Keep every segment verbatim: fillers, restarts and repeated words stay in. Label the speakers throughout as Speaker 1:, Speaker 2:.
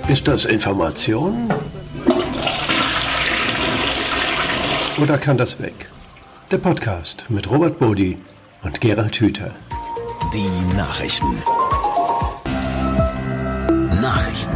Speaker 1: Ist das Information? Oder kann das weg? Der Podcast mit Robert Bodi und Gerald Hüther.
Speaker 2: Die Nachrichten. Nachrichten.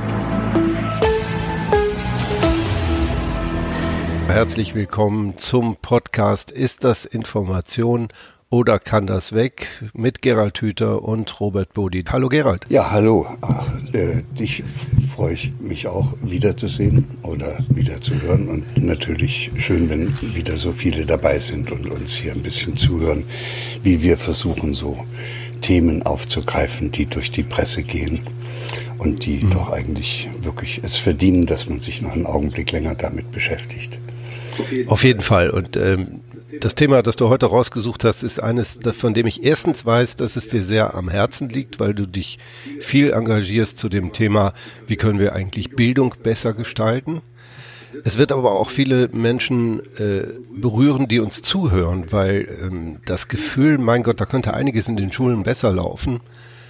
Speaker 3: Herzlich willkommen zum Podcast Ist das Information oder kann das weg? Mit Gerald Hüther und Robert Bodi. Hallo Gerald.
Speaker 4: Ja, hallo. Ach, äh, dich freue ich mich auch wiederzusehen oder wieder zu hören. Und natürlich schön, wenn wieder so viele dabei sind und uns hier ein bisschen zuhören, wie wir versuchen, so Themen aufzugreifen, die durch die Presse gehen und die mhm. doch eigentlich wirklich es verdienen, dass man sich noch einen Augenblick länger damit beschäftigt.
Speaker 3: Auf jeden Fall. Und ähm, das Thema, das du heute rausgesucht hast, ist eines, von dem ich erstens weiß, dass es dir sehr am Herzen liegt, weil du dich viel engagierst zu dem Thema, wie können wir eigentlich Bildung besser gestalten. Es wird aber auch viele Menschen äh, berühren, die uns zuhören, weil ähm, das Gefühl, mein Gott, da könnte einiges in den Schulen besser laufen,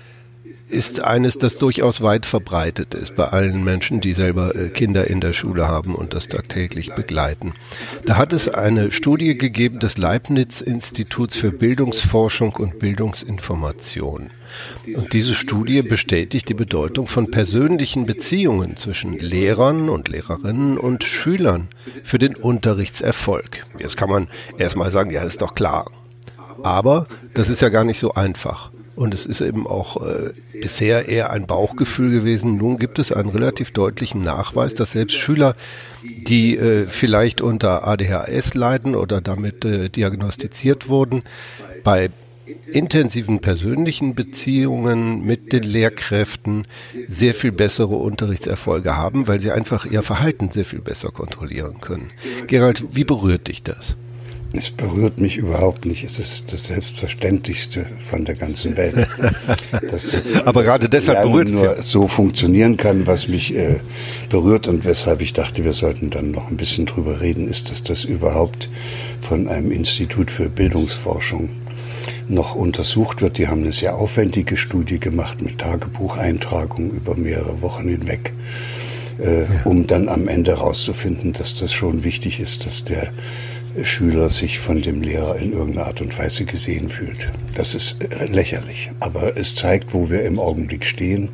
Speaker 3: ist eines, das durchaus weit verbreitet ist bei allen Menschen, die selber äh, Kinder in der Schule haben und das tagtäglich begleiten. Da hat es eine Studie gegeben des Leibniz-Instituts für Bildungsforschung und Bildungsinformation. Und diese Studie bestätigt die Bedeutung von persönlichen Beziehungen zwischen Lehrern und Lehrerinnen und Schülern für den Unterrichtserfolg. Jetzt kann man erstmal sagen, ja, ist doch klar. Aber das ist ja gar nicht so einfach. Und es ist eben auch äh, bisher eher ein Bauchgefühl gewesen. Nun gibt es einen relativ deutlichen Nachweis, dass selbst Schüler, die äh, vielleicht unter A D H S leiden oder damit äh, diagnostiziert wurden, bei intensiven persönlichen Beziehungen mit den Lehrkräften sehr viel bessere Unterrichtserfolge haben, weil sie einfach ihr Verhalten sehr viel besser kontrollieren können. Gerald, wie berührt dich das?
Speaker 4: Es berührt mich überhaupt nicht. Es ist das Selbstverständlichste von der ganzen Welt. Dass,
Speaker 3: Aber gerade deshalb berührt es
Speaker 4: nur
Speaker 3: ja.
Speaker 4: so funktionieren kann, was mich äh, berührt und weshalb ich dachte, wir sollten dann noch ein bisschen drüber reden, ist, dass das überhaupt von einem Institut für Bildungsforschung noch untersucht wird. Die haben eine sehr aufwendige Studie gemacht mit Tagebucheintragungen über mehrere Wochen hinweg, äh, ja. um dann am Ende herauszufinden, dass das schon wichtig ist, dass der Schüler sich von dem Lehrer in irgendeiner Art und Weise gesehen fühlt. Das ist äh, lächerlich, aber es zeigt, wo wir im Augenblick stehen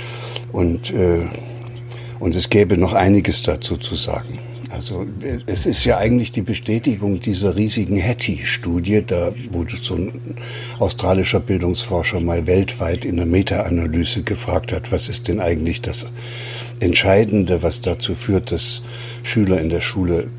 Speaker 4: und, äh, und es gäbe noch einiges dazu zu sagen. Also es ist ja eigentlich die Bestätigung dieser riesigen Hattie-Studie, da wo so ein australischer Bildungsforscher mal weltweit in einer Meta-Analyse gefragt hat, was ist denn eigentlich das Entscheidende, was dazu führt, dass Schüler in der Schule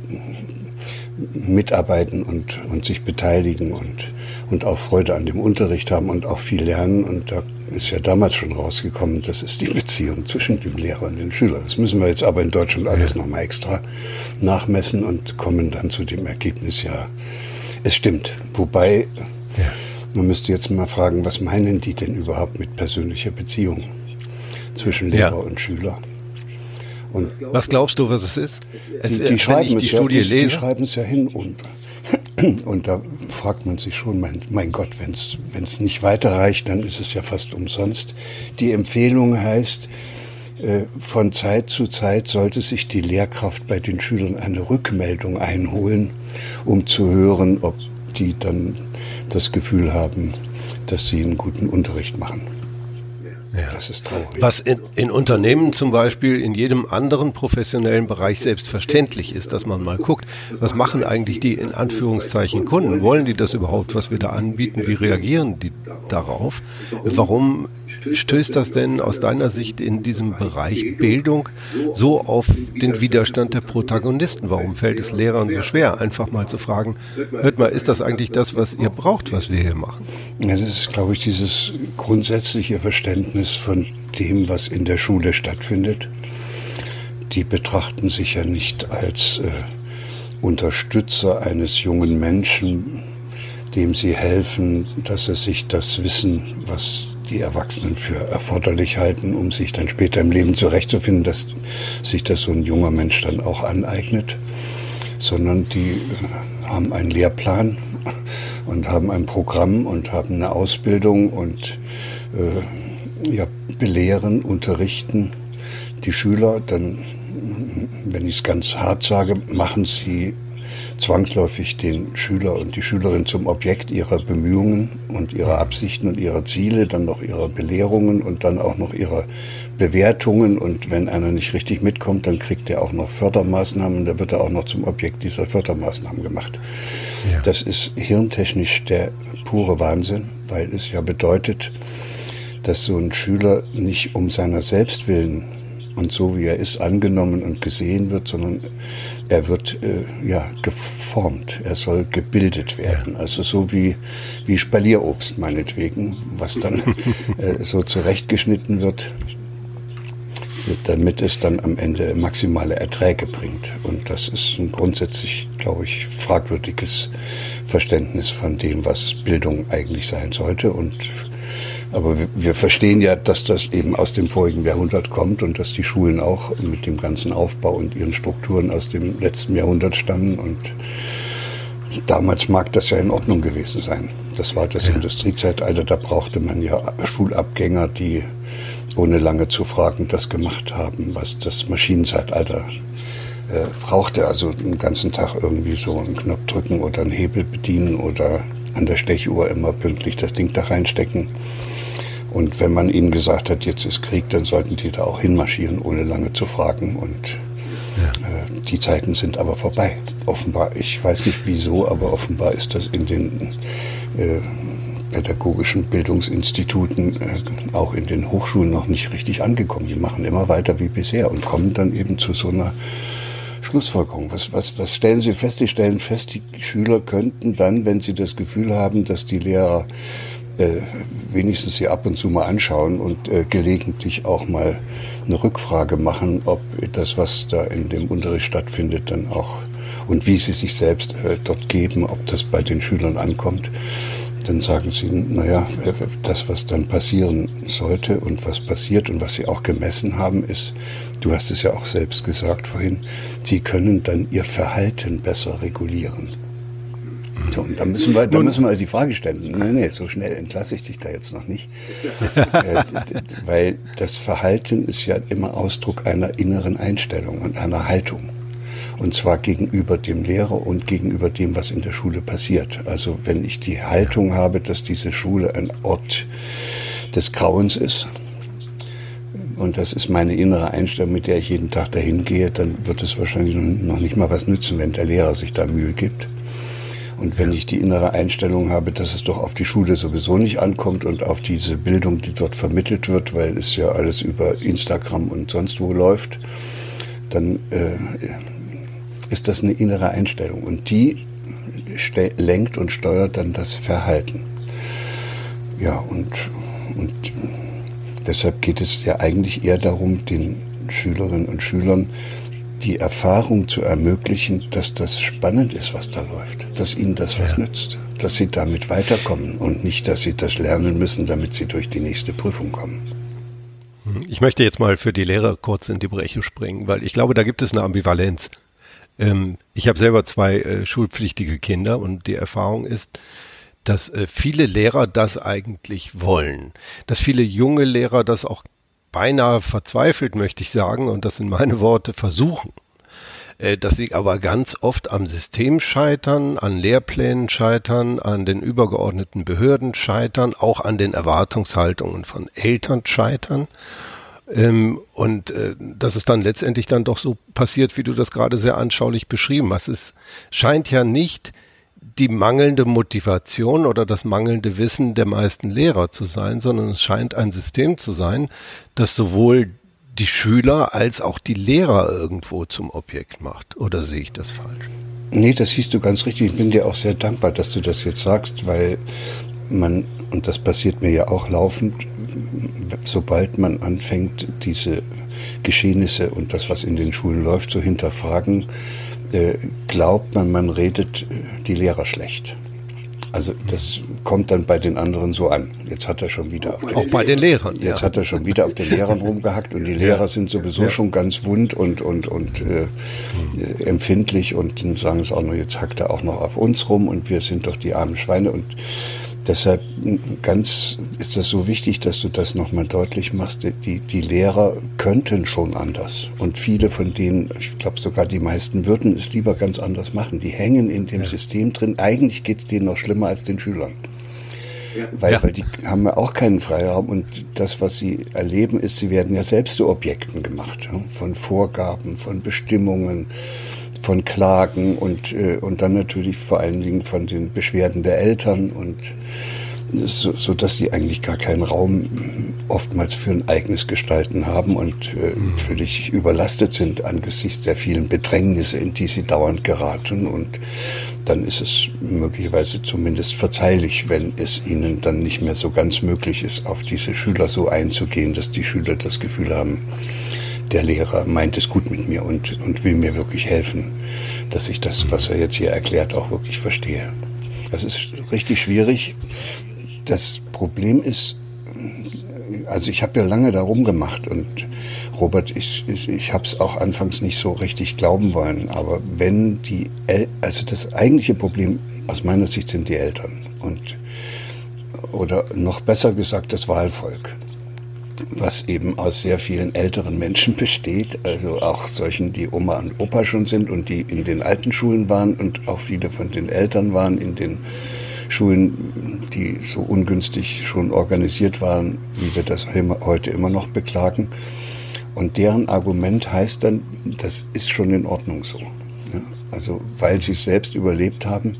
Speaker 4: mitarbeiten und, und sich beteiligen und, und auch Freude an dem Unterricht haben und auch viel lernen. Und da ist ja damals schon rausgekommen, das ist die Beziehung zwischen dem Lehrer und den Schülern. Das müssen wir jetzt aber in Deutschland alles nochmal extra nachmessen und kommen dann zu dem Ergebnis, ja, es stimmt. Wobei, ja. man müsste jetzt mal fragen, was meinen die denn überhaupt mit persönlicher Beziehung zwischen Lehrer ja. und Schüler?
Speaker 3: Und was glaubst du, was es ist? Es,
Speaker 4: die, die, schreiben
Speaker 3: die,
Speaker 4: es ja, die, die schreiben es ja hin und, und da fragt man sich schon, mein, mein Gott, wenn es nicht weiterreicht, dann ist es ja fast umsonst. Die Empfehlung heißt, äh, von Zeit zu Zeit sollte sich die Lehrkraft bei den Schülern eine Rückmeldung einholen, um zu hören, ob die dann das Gefühl haben, dass sie einen guten Unterricht machen.
Speaker 3: Ja.
Speaker 4: Das ist traurig.
Speaker 3: Was in, in Unternehmen zum Beispiel in jedem anderen professionellen Bereich selbstverständlich ist, dass man mal guckt, was machen eigentlich die in Anführungszeichen Kunden? Wollen die das überhaupt, was wir da anbieten? Wie reagieren die darauf? Warum stößt das denn aus deiner Sicht in diesem Bereich Bildung so auf den Widerstand der Protagonisten? Warum fällt es Lehrern so schwer, einfach mal zu fragen, hört mal, ist das eigentlich das, was ihr braucht, was wir hier machen?
Speaker 4: Ja, das ist, glaube ich, dieses grundsätzliche Verständnis von dem, was in der Schule stattfindet. Die betrachten sich ja nicht als äh, Unterstützer eines jungen Menschen, dem sie helfen, dass er sich das Wissen, was die Erwachsenen für erforderlich halten, um sich dann später im Leben zurechtzufinden, dass sich das so ein junger Mensch dann auch aneignet, sondern die äh, haben einen Lehrplan und haben ein Programm und haben eine Ausbildung und äh, ja, belehren, unterrichten die Schüler, dann, wenn ich es ganz hart sage, machen sie zwangsläufig den Schüler und die Schülerin zum Objekt ihrer Bemühungen und ihrer Absichten und ihrer Ziele, dann noch ihrer Belehrungen und dann auch noch ihrer Bewertungen. Und wenn einer nicht richtig mitkommt, dann kriegt er auch noch Fördermaßnahmen und da wird er auch noch zum Objekt dieser Fördermaßnahmen gemacht. Ja. Das ist hirntechnisch der pure Wahnsinn, weil es ja bedeutet, dass so ein Schüler nicht um seiner selbst willen und so wie er ist angenommen und gesehen wird, sondern er wird äh, ja geformt, er soll gebildet werden, also so wie wie Spalierobst meinetwegen, was dann äh, so zurechtgeschnitten wird, damit es dann am Ende maximale Erträge bringt. Und das ist ein grundsätzlich, glaube ich, fragwürdiges Verständnis von dem, was Bildung eigentlich sein sollte. Und aber wir, wir verstehen ja, dass das eben aus dem vorigen Jahrhundert kommt und dass die Schulen auch mit dem ganzen Aufbau und ihren Strukturen aus dem letzten Jahrhundert stammen. Und damals mag das ja in Ordnung gewesen sein. Das war das ja. Industriezeitalter, da brauchte man ja Schulabgänger, die ohne lange zu fragen das gemacht haben, was das Maschinenzeitalter äh, brauchte. Also den ganzen Tag irgendwie so einen Knopf drücken oder einen Hebel bedienen oder an der Stechuhr immer pünktlich das Ding da reinstecken. Und wenn man ihnen gesagt hat, jetzt ist Krieg, dann sollten die da auch hinmarschieren, ohne lange zu fragen. Und ja. äh, die Zeiten sind aber vorbei. Offenbar, ich weiß nicht wieso, aber offenbar ist das in den äh, pädagogischen Bildungsinstituten, äh, auch in den Hochschulen noch nicht richtig angekommen. Die machen immer weiter wie bisher und kommen dann eben zu so einer Schlussfolgerung. Was, was, was stellen Sie fest? Sie stellen fest, die Schüler könnten dann, wenn sie das Gefühl haben, dass die Lehrer äh, wenigstens sie ab und zu mal anschauen und äh, gelegentlich auch mal eine Rückfrage machen, ob das, was da in dem Unterricht stattfindet, dann auch und wie sie sich selbst äh, dort geben, ob das bei den Schülern ankommt. Dann sagen sie, naja, das, was dann passieren sollte und was passiert und was sie auch gemessen haben, ist, du hast es ja auch selbst gesagt vorhin, sie können dann ihr Verhalten besser regulieren. So, und da müssen wir, da müssen wir die Frage stellen, nee, nee, so schnell entlasse ich dich da jetzt noch nicht. äh, weil das Verhalten ist ja immer Ausdruck einer inneren Einstellung und einer Haltung. Und zwar gegenüber dem Lehrer und gegenüber dem, was in der Schule passiert. Also wenn ich die Haltung habe, dass diese Schule ein Ort des Grauens ist, und das ist meine innere Einstellung, mit der ich jeden Tag dahin gehe, dann wird es wahrscheinlich noch nicht mal was nützen, wenn der Lehrer sich da Mühe gibt. Und wenn ich die innere Einstellung habe, dass es doch auf die Schule sowieso nicht ankommt und auf diese Bildung, die dort vermittelt wird, weil es ja alles über Instagram und sonst wo läuft, dann äh, ist das eine innere Einstellung. Und die ste- lenkt und steuert dann das Verhalten. Ja, und, und deshalb geht es ja eigentlich eher darum, den Schülerinnen und Schülern die Erfahrung zu ermöglichen, dass das spannend ist, was da läuft, dass ihnen das was ja. nützt, dass sie damit weiterkommen und nicht, dass sie das lernen müssen, damit sie durch die nächste Prüfung kommen.
Speaker 3: Ich möchte jetzt mal für die Lehrer kurz in die Breche springen, weil ich glaube, da gibt es eine Ambivalenz. Ähm, ich habe selber zwei äh, schulpflichtige Kinder und die Erfahrung ist, dass äh, viele Lehrer das eigentlich wollen, dass viele junge Lehrer das auch beinahe verzweifelt, möchte ich sagen, und das sind meine Worte, versuchen, äh, dass sie aber ganz oft am System scheitern, an Lehrplänen scheitern, an den übergeordneten Behörden scheitern, auch an den Erwartungshaltungen von Eltern scheitern. Ähm, und äh, dass es dann letztendlich dann doch so passiert, wie du das gerade sehr anschaulich beschrieben hast. Es scheint ja nicht die mangelnde Motivation oder das mangelnde Wissen der meisten Lehrer zu sein, sondern es scheint ein System zu sein, das sowohl die Schüler als auch die Lehrer irgendwo zum Objekt macht. Oder sehe ich das falsch?
Speaker 4: Nee, das siehst du ganz richtig. Ich bin dir auch sehr dankbar, dass du das jetzt sagst, weil man, und das passiert mir ja auch laufend, sobald man anfängt, diese Geschehnisse und das, was in den Schulen läuft, zu hinterfragen, äh, glaubt man, man redet die Lehrer schlecht. Also das kommt dann bei den anderen so an. Jetzt hat er schon wieder auf den,
Speaker 3: auch bei den Lehrern.
Speaker 4: Jetzt
Speaker 3: ja.
Speaker 4: hat er schon wieder auf den Lehrern rumgehackt und die Lehrer sind sowieso ja. schon ganz wund und und und äh, äh, empfindlich und dann sagen es auch noch, jetzt hackt er auch noch auf uns rum und wir sind doch die armen Schweine und Deshalb ganz ist das so wichtig, dass du das nochmal deutlich machst. Die, die Lehrer könnten schon anders. Und viele von denen, ich glaube sogar die meisten, würden es lieber ganz anders machen. Die hängen in dem ja. System drin. Eigentlich geht es denen noch schlimmer als den Schülern. Ja. Weil, ja. weil die haben ja auch keinen Freiraum. Und das, was sie erleben, ist, sie werden ja selbst zu Objekten gemacht. Ja? Von Vorgaben, von Bestimmungen, von Klagen und äh, und dann natürlich vor allen Dingen von den Beschwerden der Eltern und so, so dass die eigentlich gar keinen Raum oftmals für ein eigenes Gestalten haben und äh, mhm. völlig überlastet sind angesichts der vielen Bedrängnisse, in die sie dauernd geraten, und dann ist es möglicherweise zumindest verzeihlich, wenn es ihnen dann nicht mehr so ganz möglich ist, auf diese Schüler so einzugehen, dass die Schüler das Gefühl haben, der Lehrer meint es gut mit mir und, und will mir wirklich helfen, dass ich das, was er jetzt hier erklärt, auch wirklich verstehe. Das ist richtig schwierig. Das Problem ist, also ich habe ja lange darum gemacht und Robert, ich, ich, ich habe es auch anfangs nicht so richtig glauben wollen, aber wenn die, El- also das eigentliche Problem aus meiner Sicht sind die Eltern und, oder noch besser gesagt das Wahlvolk, was eben aus sehr vielen älteren Menschen besteht, also auch solchen, die Oma und Opa schon sind und die in den alten Schulen waren, und auch viele von den Eltern waren in den Schulen, die so ungünstig schon organisiert waren, wie wir das heute immer noch beklagen. Und deren Argument heißt dann, das ist schon in Ordnung so. Ja? Also weil sie es selbst überlebt haben,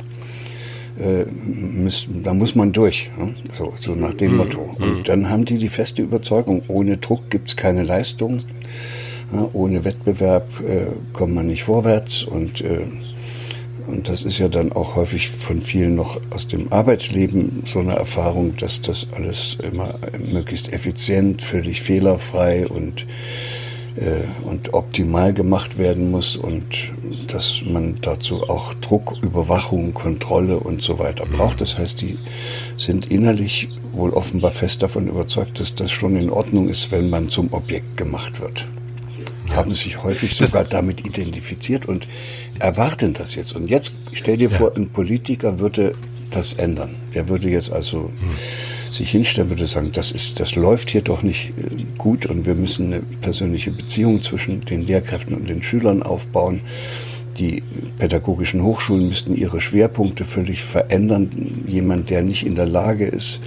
Speaker 4: Äh, müssen, da muss man durch, ja? so, so nach dem mhm. Motto. Und dann haben die die feste Überzeugung, ohne Druck gibt's keine Leistung, ja? Ohne Wettbewerb äh, kommt man nicht vorwärts, und, äh, und das ist ja dann auch häufig von vielen noch aus dem Arbeitsleben so eine Erfahrung, dass das alles immer möglichst effizient, völlig fehlerfrei und und optimal gemacht werden muss und dass man dazu auch Druck, Überwachung, Kontrolle und so weiter braucht. Das heißt, die sind innerlich wohl offenbar fest davon überzeugt, dass das schon in Ordnung ist, wenn man zum Objekt gemacht wird. Haben sich häufig sogar damit identifiziert und erwarten das jetzt. Und jetzt stell dir vor, ein Politiker würde das ändern. Der würde jetzt also sich hinstellen, würde sagen, das ist, das läuft hier doch nicht gut und wir müssen eine persönliche Beziehung zwischen den Lehrkräften und den Schülern aufbauen. Die pädagogischen Hochschulen müssten ihre Schwerpunkte völlig verändern. Jemand, der nicht in der Lage ist,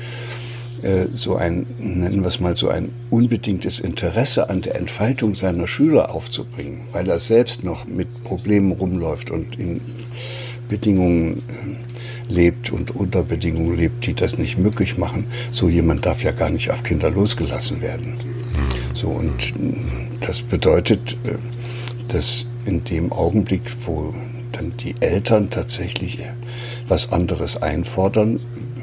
Speaker 4: so ein, nennen wir es mal, so ein unbedingtes Interesse an der Entfaltung seiner Schüler aufzubringen, weil er selbst noch mit Problemen rumläuft und in Bedingungen lebt und unter Bedingungen lebt, die das nicht möglich machen. So jemand darf ja gar nicht auf Kinder losgelassen werden. So, und das bedeutet, dass in dem Augenblick, wo dann die Eltern tatsächlich was anderes einfordern,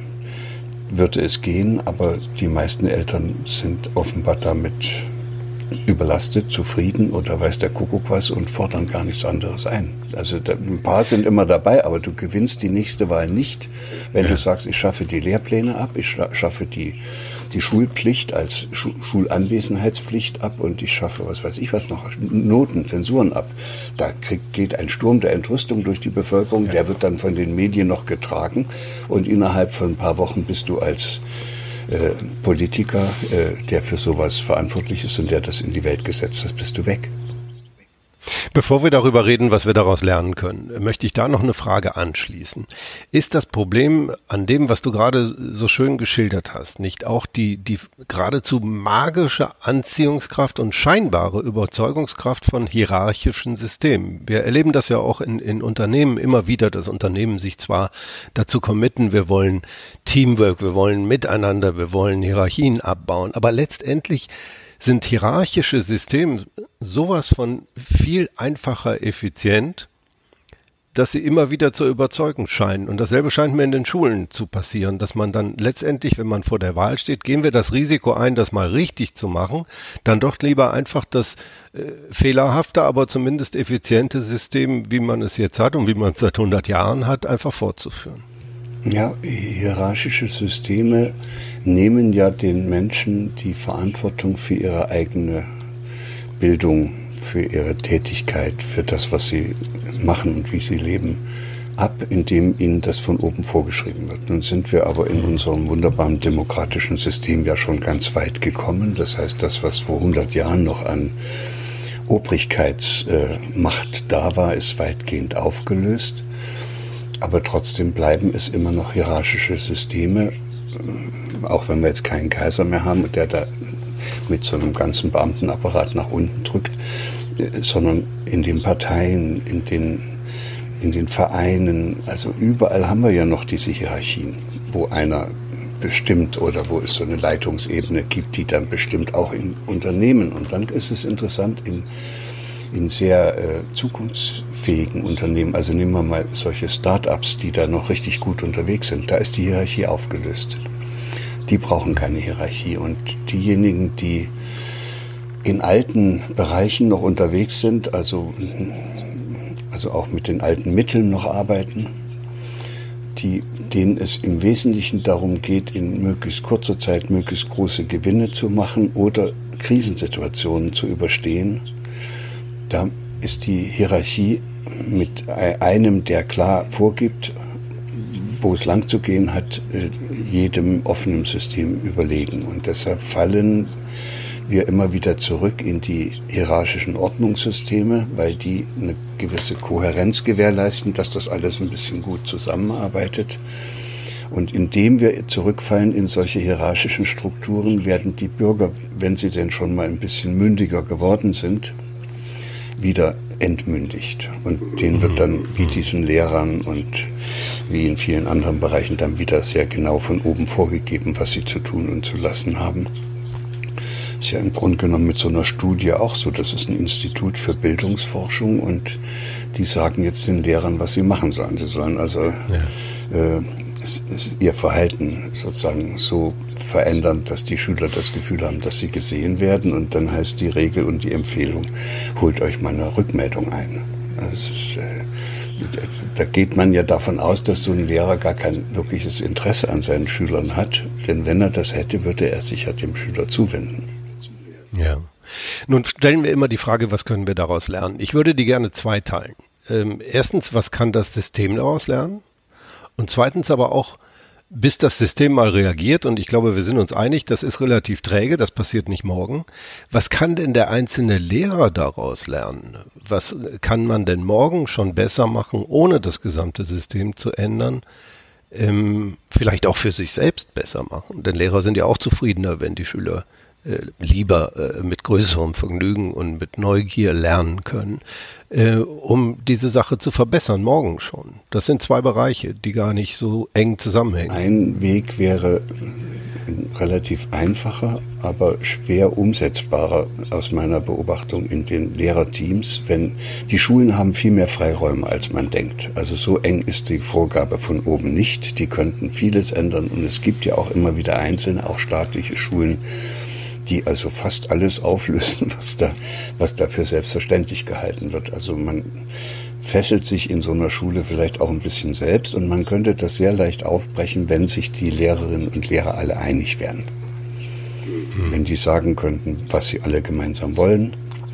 Speaker 4: würde es gehen, aber die meisten Eltern sind offenbar damit überlastet, zufrieden oder weiß der Kuckuck was und fordern gar nichts anderes ein. Also da, ein paar sind immer dabei, aber du gewinnst die nächste Wahl nicht, wenn ja. du sagst, ich schaffe die Lehrpläne ab, ich schaffe die, die Schulpflicht als Schu- Schulanwesenheitspflicht ab und ich schaffe, was weiß ich was noch, Noten, Zensuren ab. Da krieg, geht ein Sturm der Entrüstung durch die Bevölkerung, ja. der wird dann von den Medien noch getragen und innerhalb von ein paar Wochen bist du als Äh, Politiker, äh, der für sowas verantwortlich ist und der das in die Welt gesetzt hat, bist du weg.
Speaker 3: Bevor wir darüber reden, was wir daraus lernen können, möchte ich da noch eine Frage anschließen. Ist das Problem an dem, was du gerade so schön geschildert hast, nicht auch die, die geradezu magische Anziehungskraft und scheinbare Überzeugungskraft von hierarchischen Systemen? Wir erleben das ja auch in, in Unternehmen immer wieder, dass Unternehmen sich zwar dazu committen, wir wollen Teamwork, wir wollen Miteinander, wir wollen Hierarchien abbauen, aber letztendlich sind hierarchische Systeme sowas von viel einfacher effizient, dass sie immer wieder zu überzeugen scheinen. Und dasselbe scheint mir in den Schulen zu passieren, dass man dann letztendlich, wenn man vor der Wahl steht, gehen wir das Risiko ein, das mal richtig zu machen, dann doch lieber einfach das äh, fehlerhafte, aber zumindest effiziente System, wie man es jetzt hat und wie man es seit hundert Jahren hat, einfach fortzuführen.
Speaker 4: Ja, hierarchische Systeme nehmen ja den Menschen die Verantwortung für ihre eigene Bildung, für ihre Tätigkeit, für das, was sie machen und wie sie leben, ab, indem ihnen das von oben vorgeschrieben wird. Nun sind wir aber in unserem wunderbaren demokratischen System ja schon ganz weit gekommen. Das heißt, das, was vor hundert Jahren noch an Obrigkeitsmacht äh, da war, ist weitgehend aufgelöst. Aber trotzdem bleiben es immer noch hierarchische Systeme, auch wenn wir jetzt keinen Kaiser mehr haben, der da mit so einem ganzen Beamtenapparat nach unten drückt, sondern in den Parteien, in den, in den Vereinen, also überall haben wir ja noch diese Hierarchien, wo einer bestimmt oder wo es so eine Leitungsebene gibt, die dann bestimmt auch in Unternehmen. Und dann ist es interessant, in, in sehr äh, zukunftsfähigen Unternehmen, also nehmen wir mal solche Start-ups, die da noch richtig gut unterwegs sind, da ist die Hierarchie aufgelöst. Die brauchen keine Hierarchie. Und diejenigen, die in alten Bereichen noch unterwegs sind, also, also auch mit den alten Mitteln noch arbeiten, die, denen es im Wesentlichen darum geht, in möglichst kurzer Zeit möglichst große Gewinne zu machen oder Krisensituationen zu überstehen, da ist die Hierarchie mit einem, der klar vorgibt, wo es lang zu gehen hat, jedem offenen System überlegen. Und deshalb fallen wir immer wieder zurück in die hierarchischen Ordnungssysteme, weil die eine gewisse Kohärenz gewährleisten, dass das alles ein bisschen gut zusammenarbeitet. Und indem wir zurückfallen in solche hierarchischen Strukturen, werden die Bürger, wenn sie denn schon mal ein bisschen mündiger geworden sind, wieder entmündigt. Und denen wird dann, wie diesen Lehrern und wie in vielen anderen Bereichen, dann wieder sehr genau von oben vorgegeben, was sie zu tun und zu lassen haben. Das ist ja im Grunde genommen mit so einer Studie auch so. Das ist ein Institut für Bildungsforschung und die sagen jetzt den Lehrern, was sie machen sollen. Sie sollen also ja. äh, ihr Verhalten sozusagen so verändern, dass die Schüler das Gefühl haben, dass sie gesehen werden. Und dann heißt die Regel und die Empfehlung, holt euch mal eine Rückmeldung ein. Das ist, äh, da geht man ja davon aus, dass so ein Lehrer gar kein wirkliches Interesse an seinen Schülern hat. Denn wenn er das hätte, würde er sich ja dem Schüler zuwenden.
Speaker 3: Ja. Nun stellen wir immer die Frage, was können wir daraus lernen? Ich würde die gerne zweiteilen. Ähm, erstens, was kann das System daraus lernen? Und zweitens aber auch, bis das System mal reagiert, und ich glaube, wir sind uns einig, das ist relativ träge, das passiert nicht morgen. Was kann denn der einzelne Lehrer daraus lernen? Was kann man denn morgen schon besser machen, ohne das gesamte System zu ändern? Ähm, vielleicht auch für sich selbst besser machen. Denn Lehrer sind ja auch zufriedener, wenn die Schüler äh, lieber äh, mit größerem Vergnügen und mit Neugier lernen können, äh, um diese Sache zu verbessern, morgen schon. Das sind zwei Bereiche, die gar nicht so eng zusammenhängen.
Speaker 4: Ein Weg wäre ein relativ einfacher, aber schwer umsetzbarer aus meiner Beobachtung in den Lehrerteams, wenn die Schulen haben viel mehr Freiräume, als man denkt. Also so eng ist die Vorgabe von oben nicht. Die könnten vieles ändern und es gibt ja auch immer wieder einzelne, auch staatliche Schulen, die also fast alles auflösen, was da, was da für selbstverständlich gehalten wird. Also man fesselt sich in so einer Schule vielleicht auch ein bisschen selbst und man könnte das sehr leicht aufbrechen, wenn sich die Lehrerinnen und Lehrer alle einig wären. Mhm. Wenn die sagen könnten, was sie alle gemeinsam wollen,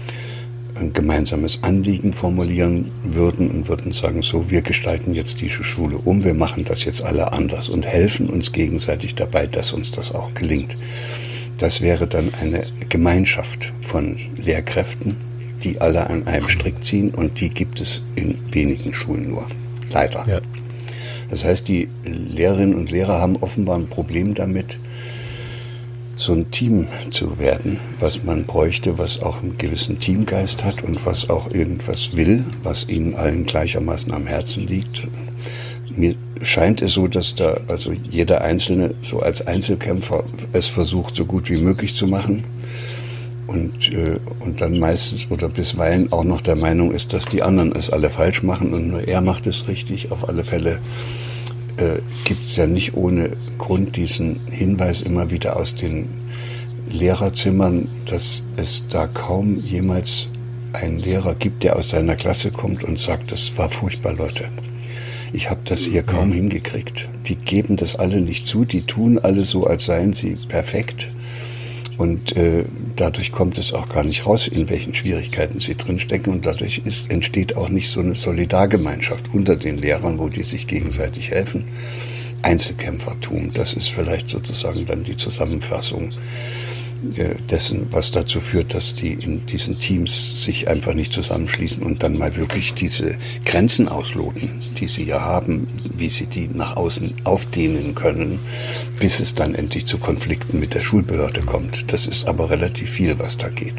Speaker 4: ein gemeinsames Anliegen formulieren würden und würden sagen, so, wir gestalten jetzt diese Schule um, wir machen das jetzt alle anders und helfen uns gegenseitig dabei, dass uns das auch gelingt. Das wäre dann eine Gemeinschaft von Lehrkräften, die alle an einem Strick ziehen und die gibt es in wenigen Schulen nur. Leider. Ja. Das heißt, die Lehrerinnen und Lehrer haben offenbar ein Problem damit, so ein Team zu werden, was man bräuchte, was auch einen gewissen Teamgeist hat und was auch irgendwas will, was ihnen allen gleichermaßen am Herzen liegt. Mir scheint es so, dass da also jeder Einzelne so als Einzelkämpfer es versucht, so gut wie möglich zu machen und, äh, und dann meistens oder bisweilen auch noch der Meinung ist, dass die anderen es alle falsch machen und nur er macht es richtig. Auf alle Fälle äh, gibt es ja nicht ohne Grund diesen Hinweis immer wieder aus den Lehrerzimmern, dass es da kaum jemals einen Lehrer gibt, der aus seiner Klasse kommt und sagt, das war furchtbar, Leute. Ich habe das hier kaum hingekriegt. Die geben das alle nicht zu, die tun alle so, als seien sie perfekt. Und äh, dadurch kommt es auch gar nicht raus, in welchen Schwierigkeiten sie drinstecken. Und dadurch ist, entsteht auch nicht so eine Solidargemeinschaft unter den Lehrern, wo die sich gegenseitig helfen. Einzelkämpfertum, das ist vielleicht sozusagen dann die Zusammenfassung äh, dessen, was dazu führt, dass die in diesen Teams sich einfach nicht zusammenschließen und dann mal wirklich diese Grenzen ausloten, die sie ja haben, wie sie die nach außen aufdehnen können, bis es dann endlich zu Konflikten mit der Schulbehörde kommt. Das ist aber relativ viel, was da geht.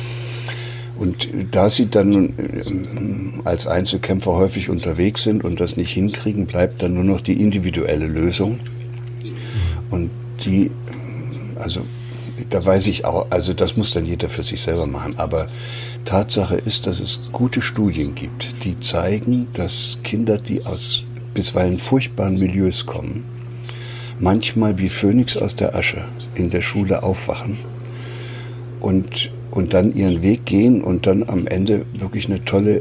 Speaker 4: Und da sie dann als Einzelkämpfer häufig unterwegs sind und das nicht hinkriegen, bleibt dann nur noch die individuelle Lösung. Und die, also da weiß ich auch, also das muss dann jeder für sich selber machen. Aber Tatsache ist, dass es gute Studien gibt, die zeigen, dass Kinder, die aus bisweilen furchtbaren Milieus kommen, manchmal wie Phönix aus der Asche in der Schule aufwachen und und dann ihren Weg gehen und dann am Ende wirklich eine tolle,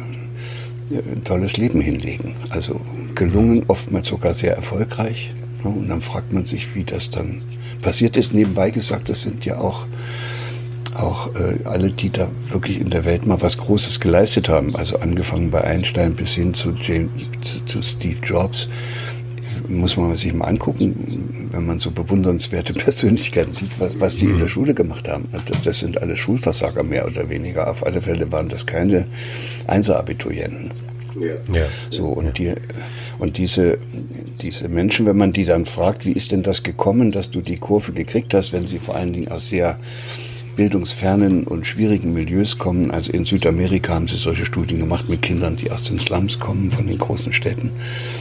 Speaker 4: äh, ein tolles Leben hinlegen. Also gelungen, oftmals sogar sehr erfolgreich. Ne? Und dann fragt man sich, wie das dann passiert ist. Nebenbei gesagt, das sind ja auch, auch äh, alle, die da wirklich in der Welt mal was Großes geleistet haben. Also angefangen bei Einstein bis hin zu, James, zu, zu Steve Jobs. Muss man sich mal angucken, wenn man so bewundernswerte Persönlichkeiten sieht, was, was die in der Schule gemacht haben. Das, das sind alle Schulversager, mehr oder weniger. Auf alle Fälle waren das keine Einserabiturienten. Ja. So, und die, und diese, diese Menschen, wenn man die dann fragt, wie ist denn das gekommen, dass du die Kurve gekriegt hast, wenn sie vor allen Dingen aus sehr bildungsfernen und schwierigen Milieus kommen. Also in Südamerika haben sie solche Studien gemacht mit Kindern, die aus den Slums kommen, von den großen Städten.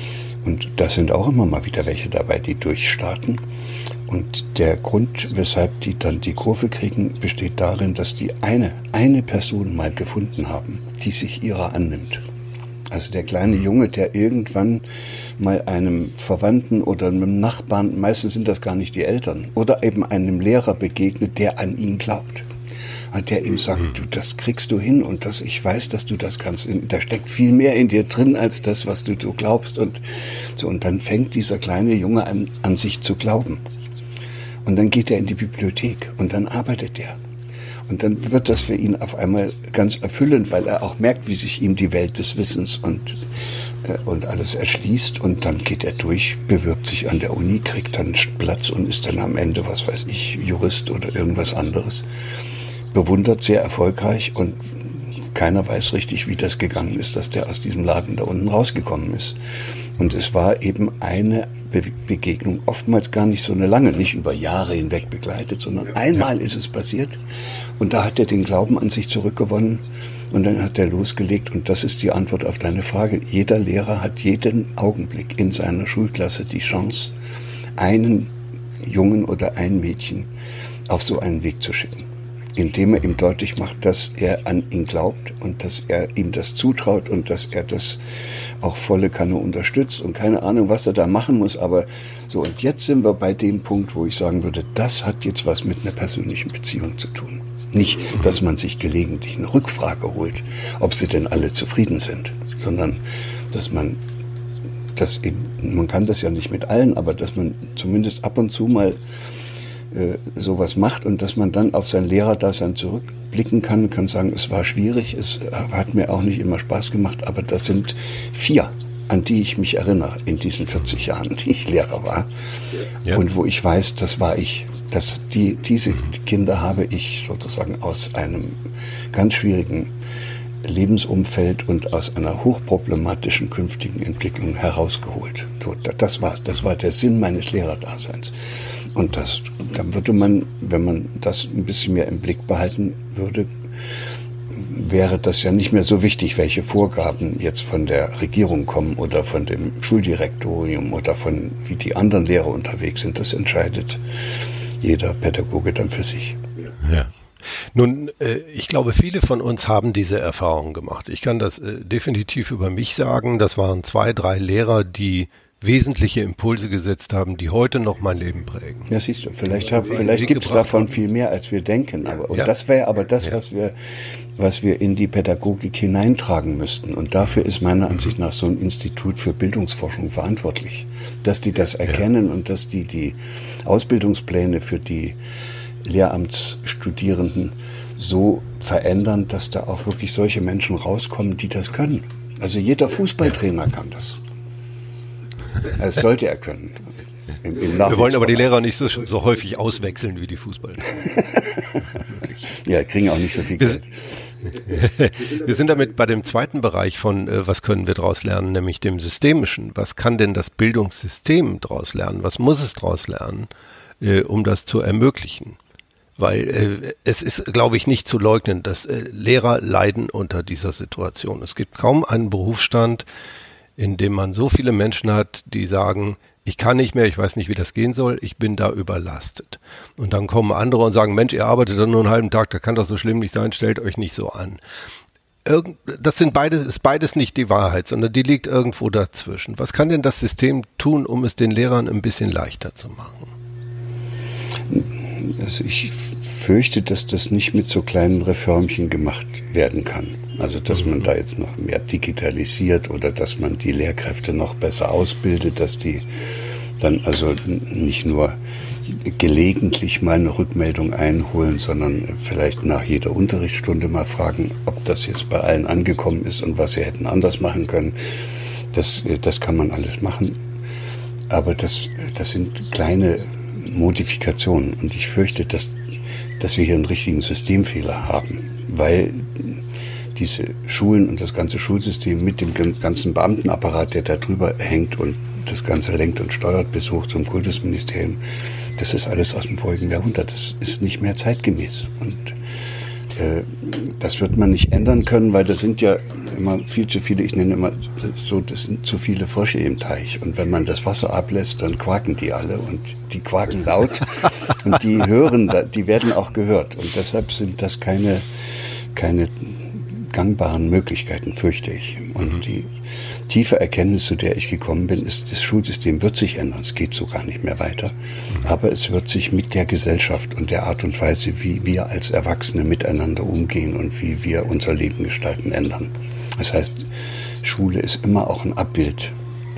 Speaker 4: Und da sind auch immer mal wieder welche dabei, die durchstarten. Und der Grund, weshalb die dann die Kurve kriegen, besteht darin, dass die eine, eine Person mal gefunden haben, die sich ihrer annimmt. Also der kleine Junge, der irgendwann mal einem Verwandten oder einem Nachbarn, meistens sind das gar nicht die Eltern, oder eben einem Lehrer begegnet, der an ihn glaubt. Der ihm sagt, du, das kriegst du hin und das, ich weiß, dass du das kannst. Da steckt viel mehr in dir drin als das, was du so glaubst. Und so, und dann fängt dieser kleine Junge an, an sich zu glauben. Und dann geht er in die Bibliothek und dann arbeitet er. Und dann wird das für ihn auf einmal ganz erfüllend, weil er auch merkt, wie sich ihm die Welt des Wissens und, äh, und alles erschließt. Und dann geht er durch, bewirbt sich an der Uni, kriegt dann Platz und ist dann am Ende, was weiß ich, Jurist oder irgendwas anderes. Bewundert, sehr erfolgreich und keiner weiß richtig, wie das gegangen ist, dass der aus diesem Laden da unten rausgekommen ist. Und es war eben eine Be- Begegnung, oftmals gar nicht so eine lange, nicht über Jahre hinweg begleitet, sondern einmal ist es passiert und da hat er den Glauben an sich zurückgewonnen und dann hat er losgelegt und das ist die Antwort auf deine Frage. Jeder Lehrer hat jeden Augenblick in seiner Schulklasse die Chance, einen Jungen oder ein Mädchen auf so einen Weg zu schicken, indem er ihm deutlich macht, dass er an ihn glaubt und dass er ihm das zutraut und dass er das auch volle Kanne unterstützt und keine Ahnung, was er da machen muss, aber so, und jetzt sind wir bei dem Punkt, wo ich sagen würde, das hat jetzt was mit einer persönlichen Beziehung zu tun. Nicht, dass man sich gelegentlich eine Rückfrage holt, ob sie denn alle zufrieden sind, sondern dass man das eben, man kann das ja nicht mit allen, aber dass man zumindest ab und zu mal äh, sowas macht und dass man dann auf sein Lehrerdasein zurückblicken kann und kann sagen, es war schwierig, es hat mir auch nicht immer Spaß gemacht, aber das sind vier, an die ich mich erinnere in diesen vierzig Jahren, die ich Lehrer war. Ja. Und wo ich weiß, das war ich. Das, die, diese Kinder habe ich sozusagen aus einem ganz schwierigen Lebensumfeld und aus einer hochproblematischen künftigen Entwicklung herausgeholt. Das war's. Das war der Sinn meines Lehrerdaseins. Und das, dann würde man, wenn man das ein bisschen mehr im Blick behalten würde, wäre das ja nicht mehr so wichtig, welche Vorgaben jetzt von der Regierung kommen oder von dem Schuldirektorium oder von wie die anderen Lehrer unterwegs sind. Das entscheidet jeder Pädagoge dann für sich.
Speaker 3: Ja. Nun, äh, ich glaube, viele von uns haben diese Erfahrung gemacht. Ich kann das äh, definitiv über mich sagen. Das waren zwei, drei Lehrer, die wesentliche Impulse gesetzt haben, die heute noch mein Leben prägen.
Speaker 4: Ja, siehst du, vielleicht, hab, vielleicht gibt es davon viel mehr, als wir denken. Aber, und ja. das wäre aber das, ja. was wir, was wir in die Pädagogik hineintragen müssten. Und dafür ist meiner Ansicht nach so ein Institut für Bildungsforschung verantwortlich. Dass die das erkennen ja. und dass die die Ausbildungspläne für die Lehramtsstudierenden so verändern, dass da auch wirklich solche Menschen rauskommen, die das können. Also jeder Fußballtrainer kann das. Das sollte er können. Im, im
Speaker 3: Wir wollen aber die Lehrer nicht so, so häufig auswechseln wie die Fußballer.
Speaker 4: Ja, kriegen auch nicht so viel Geld.
Speaker 3: Wir sind damit bei dem zweiten Bereich von, äh, was können wir daraus lernen, nämlich dem Systemischen. Was kann denn das Bildungssystem daraus lernen? Was muss es daraus lernen, äh, um das zu ermöglichen? Weil äh, es ist, glaube ich, nicht zu leugnen, dass äh, Lehrer leiden unter dieser Situation. Es gibt kaum einen Berufsstand, in dem man so viele Menschen hat, die sagen, ich kann nicht mehr, ich weiß nicht, wie das gehen soll, ich bin da überlastet. Und dann kommen andere und sagen, Mensch, ihr arbeitet dann nur einen halben Tag, da kann das so schlimm nicht sein, stellt euch nicht so an. Irgend, das sind beides, ist beides nicht die Wahrheit, sondern die liegt irgendwo dazwischen. Was kann denn das System tun, um es den Lehrern ein bisschen leichter zu machen?
Speaker 4: Also ich fürchte, dass das nicht mit so kleinen Reformchen gemacht werden kann. Also dass man da jetzt noch mehr digitalisiert oder dass man die Lehrkräfte noch besser ausbildet, dass die dann also nicht nur gelegentlich mal eine Rückmeldung einholen, sondern vielleicht nach jeder Unterrichtsstunde mal fragen, ob das jetzt bei allen angekommen ist und was sie hätten anders machen können. Das, das kann man alles machen. Aber das, das sind kleine Modifikationen und ich fürchte, dass, dass wir hier einen richtigen Systemfehler haben, weil diese Schulen und das ganze Schulsystem mit dem ganzen Beamtenapparat, der da drüber hängt und das Ganze lenkt und steuert bis hoch zum Kultusministerium, das ist alles aus dem vorigen Jahrhundert, das ist nicht mehr zeitgemäß und äh, das wird man nicht ändern können, weil das sind ja immer viel zu viele, ich nenne immer so, das sind zu viele Frösche im Teich und wenn man das Wasser ablässt, dann quaken die alle und die quaken laut und die hören, die werden auch gehört und deshalb sind das keine, keine gangbaren Möglichkeiten, fürchte ich. Und mhm. die tiefe Erkenntnis, zu der ich gekommen bin, ist, das Schulsystem wird sich ändern. Es geht so gar nicht mehr weiter. Mhm. Aber es wird sich mit der Gesellschaft und der Art und Weise, wie wir als Erwachsene miteinander umgehen und wie wir unser Leben gestalten, ändern. Das heißt, Schule ist immer auch ein Abbild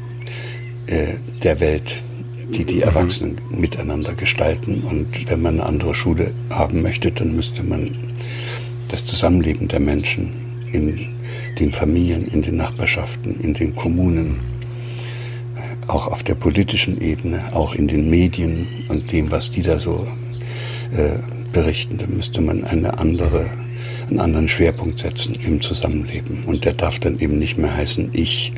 Speaker 4: äh, der Welt, die die Erwachsenen mhm. miteinander gestalten. Und wenn man eine andere Schule haben möchte, dann müsste man das Zusammenleben der Menschen in den Familien, in den Nachbarschaften, in den Kommunen, auch auf der politischen Ebene, auch in den Medien und dem, was die da so äh, berichten, da müsste man eine andere, einen anderen Schwerpunkt setzen im Zusammenleben. Und der darf dann eben nicht mehr heißen, ich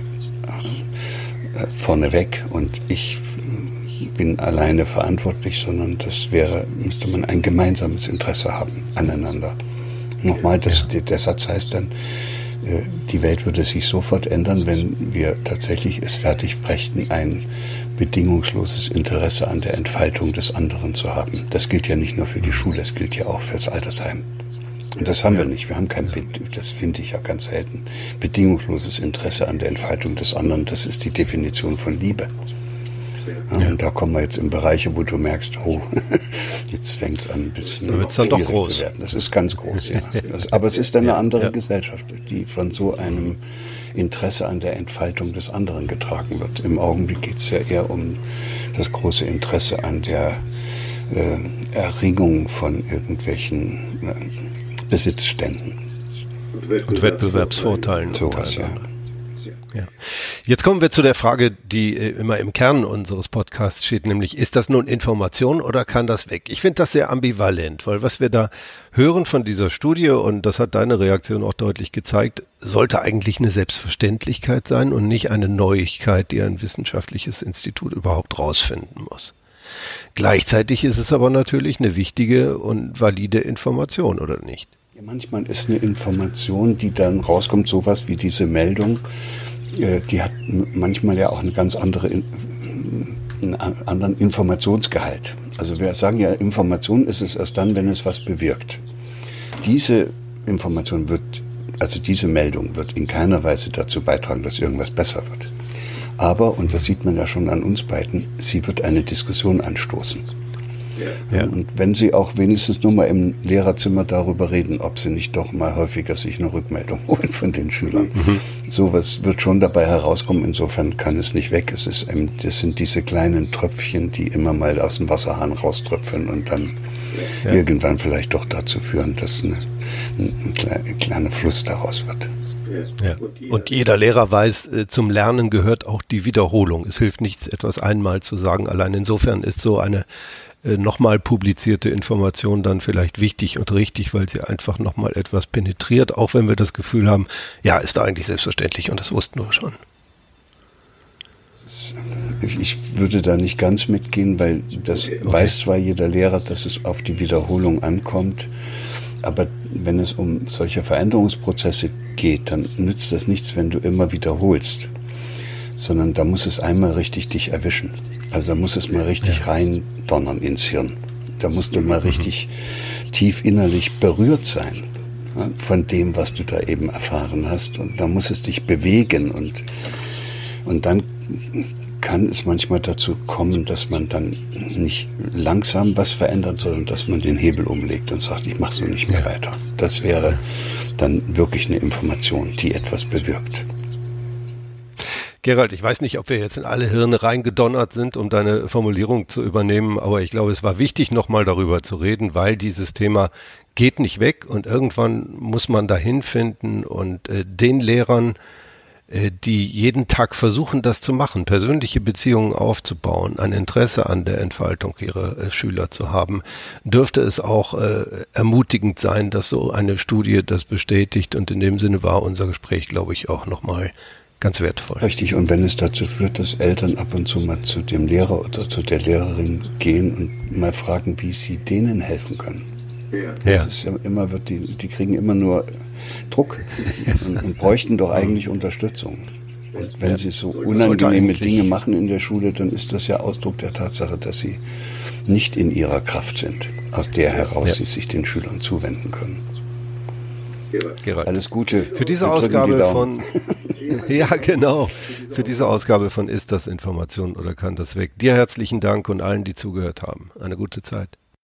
Speaker 4: äh, vorneweg und ich bin alleine verantwortlich, sondern das wäre, müsste man ein gemeinsames Interesse haben aneinander. Nochmal, das, ja. der Satz heißt dann, die Welt würde sich sofort ändern, wenn wir tatsächlich es fertig brächten, ein bedingungsloses Interesse an der Entfaltung des anderen zu haben. Das gilt ja nicht nur für die Schule, das gilt ja auch für das Altersheim. Und das haben wir nicht. Wir haben kein, das finde ich ja ganz selten, bedingungsloses Interesse an der Entfaltung des anderen. Das ist die Definition von Liebe. Ja, und da kommen wir jetzt in Bereiche, wo du merkst, oh, jetzt fängt es an, ein bisschen
Speaker 3: da wird's dann doch groß
Speaker 4: zu werden. Das ist ganz groß, ja. Das, aber es ist eine andere ja. Gesellschaft, die von so einem Interesse an der Entfaltung des anderen getragen wird. Im Augenblick geht es ja eher um das große Interesse an der äh, Erringung von irgendwelchen äh, Besitzständen.
Speaker 3: Und Wettbewerbsvorteilen.
Speaker 4: Sowas, ja.
Speaker 3: Ja. Jetzt kommen wir zu der Frage, die äh, immer im Kern unseres Podcasts steht, nämlich, ist das nun Information oder kann das weg? Ich finde das sehr ambivalent, weil was wir da hören von dieser Studie, und das hat deine Reaktion auch deutlich gezeigt, sollte eigentlich eine Selbstverständlichkeit sein und nicht eine Neuigkeit, die ein wissenschaftliches Institut überhaupt rausfinden muss. Gleichzeitig ist es aber natürlich eine wichtige und valide Information, oder nicht?
Speaker 4: Ja, manchmal ist eine Information, die dann rauskommt, sowas wie diese Meldung, die hat manchmal ja auch eine ganz andere, einen anderen Informationsgehalt. Also wir sagen ja, Information ist es erst dann, wenn es was bewirkt. Diese Information wird, also diese Meldung wird in keiner Weise dazu beitragen, dass irgendwas besser wird. Aber, und das sieht man ja schon an uns beiden, sie wird eine Diskussion anstoßen. Ja. Und wenn sie auch wenigstens nur mal im Lehrerzimmer darüber reden, ob sie nicht doch mal häufiger sich eine Rückmeldung holen von den Schülern. Mhm. Sowas wird schon dabei herauskommen. Insofern kann es nicht weg. Es ist, das sind diese kleinen Tröpfchen, die immer mal aus dem Wasserhahn rauströpfeln und dann ja. irgendwann vielleicht doch dazu führen, dass eine, ein, ein kleiner Fluss daraus wird.
Speaker 3: Ja. Und jeder Lehrer weiß, zum Lernen gehört auch die Wiederholung. Es hilft nichts, etwas einmal zu sagen. Allein insofern ist so eine äh, nochmal publizierte Information dann vielleicht wichtig und richtig, weil sie einfach nochmal etwas penetriert, auch wenn wir das Gefühl haben, ja, ist da eigentlich selbstverständlich und das wussten wir schon.
Speaker 4: Ich würde da nicht ganz mitgehen, weil das okay. weiß zwar jeder Lehrer, dass es auf die Wiederholung ankommt, aber wenn es um solche Veränderungsprozesse geht, dann nützt das nichts, wenn du immer wiederholst, sondern da muss es einmal richtig dich erwischen. Also da muss es mal richtig ja. rein donnern ins Hirn. Da musst du mal mhm. richtig tief innerlich berührt sein, ja, von dem, was du da eben erfahren hast. Und da muss es dich bewegen und, und dann kann es manchmal dazu kommen, dass man dann nicht langsam was verändert, sondern dass man den Hebel umlegt und sagt, ich mache so nicht mehr ja. weiter. Das wäre dann wirklich eine Information, die etwas bewirkt.
Speaker 3: Gerald, ich weiß nicht, ob wir jetzt in alle Hirne reingedonnert sind, um deine Formulierung zu übernehmen, aber ich glaube, es war wichtig, nochmal darüber zu reden, weil dieses Thema geht nicht weg und irgendwann muss man dahin finden und äh, den Lehrern, die jeden Tag versuchen, das zu machen, persönliche Beziehungen aufzubauen, ein Interesse an der Entfaltung ihrer äh, Schüler zu haben, dürfte es auch äh, ermutigend sein, dass so eine Studie das bestätigt und in dem Sinne war unser Gespräch, glaube ich, auch nochmal ganz wertvoll.
Speaker 4: Richtig, und wenn es dazu führt, dass Eltern ab und zu mal zu dem Lehrer oder zu der Lehrerin gehen und mal fragen, wie sie denen helfen können. Ja. Das ist ja immer, wird die, die kriegen immer nur Druck und, und bräuchten doch eigentlich Unterstützung. Und wenn ja. sie so unangenehme Dinge machen in der Schule, dann ist das ja Ausdruck der Tatsache, dass sie nicht in ihrer Kraft sind, aus der heraus ja. sie sich den Schülern zuwenden können.
Speaker 3: Gerald.
Speaker 4: Alles Gute.
Speaker 3: Für diese Ausgabe die von ja genau, für diese Ausgabe von Ist das Information oder kann das weg? Dir herzlichen Dank und allen, die zugehört haben. Eine gute Zeit.